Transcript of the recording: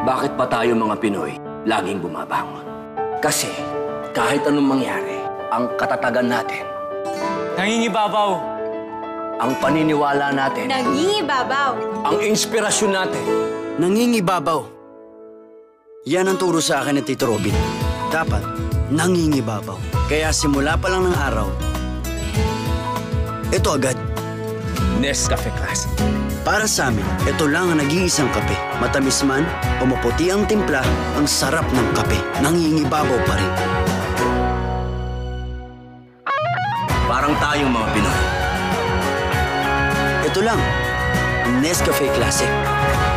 Bakit pa tayo mga Pinoy laging bumabangon? Kasi kahit anong mangyari, ang katatagan natin, Nangingibabaw. ang paniniwala natin, Nangingibabaw. ang inspirasyon natin, Nangingibabaw. Yan ang turo sa akin ni Tito Robin. Dapat nangingibabaw. Kaya simula pa lang ng araw, ito agad. Nescafe Classic. Para sa amin, ito lang ang nag-iisang kape. Matamis man o maputi ang timpla, ang sarap ng kape. Nangingibabaw pa rin. parang tayong mga Pinoy. Ito lang, ang Nescafe Classic.